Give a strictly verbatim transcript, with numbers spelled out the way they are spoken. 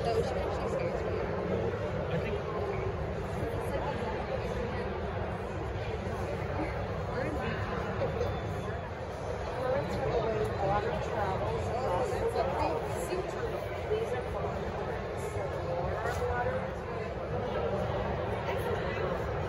The ocean actually scares me. I think Currents are the way water travels across the world. Sea turtle. These are called currents. So the warmer the water is,